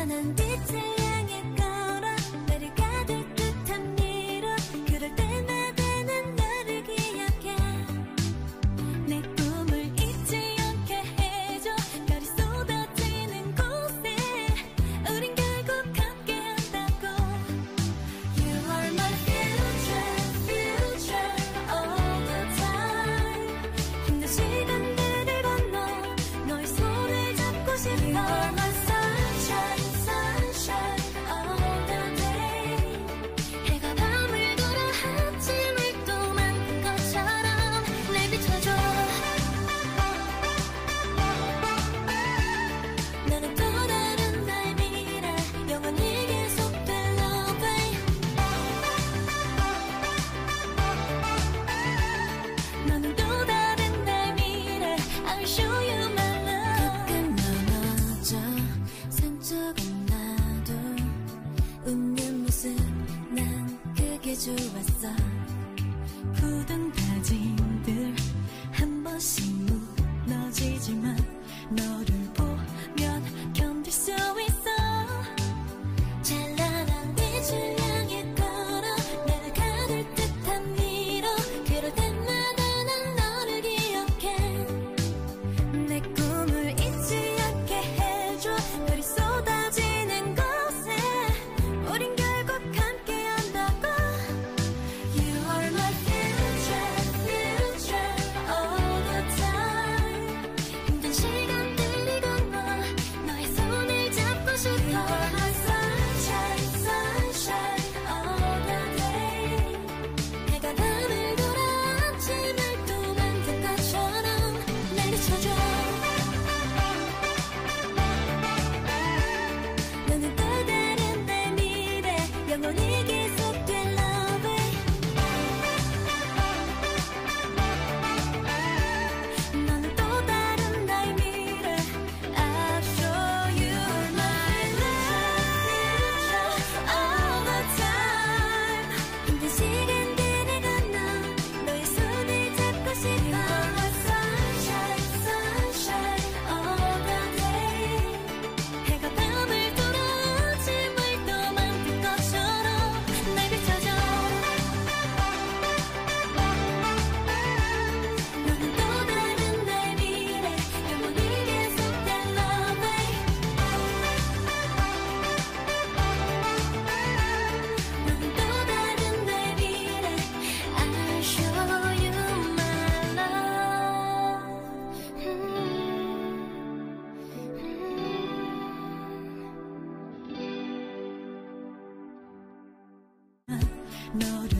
찬란한 빛을 향해 걸어 나를 가둘 듯한 미로 그럴 때마다 난 너를 기억해 내 꿈을 잊지 않게 해줘 별이 쏟아지는 곳에 우린 결국 함께한다고 You are my future, future all the time 힘든 시간들을 건너 너의 손을 잡고 싶어 You are my sunshine, sunshine all the day 해가 밤을 돌아 아침을 또 만든 것처럼 날 비춰줘 너는 또 다른 나의 미래 영원히 계속될 love 너는 또 다른 나의 미래 I'll show you my love 가끔 넘어져 상처가 나도 웃는 모습 난 그게 좋았어 굳은 다짐들 한 번씩 무너지지만 너를 보면 견딜 수 있어 찬란한 빛을 향해 걸어 나를 가둘 듯한 미로 그럴 때마다 난 너를 기억해 내 꿈을 잊지 않게 해줘 별이 쏟아지는 곳에 우린 결국 함께한다고 You are my future, future all the time 힘든 시간들이 건너 너의 손을 잡고 싶어 You are my sunshine, sunshine all the day 해가 밤을 돌아 아침을 또 만든 것처럼 날 비춰줘 너는 또 다른 나의 미래 영원히 계속될 love 너는 또 다른 나의 미래 I'll show you my love all the time 힘든 시간들을 건너 너의 손을 잡고 싶어 You are my sunshine, sunshine all the day 해가 밤을 돌아 아침을 또 만든 것처럼 날 비춰줘 너는 또 다른 나의 미래 영원히 계속될 love 너는 또 다른 나의 미래 I'll show you my love 너를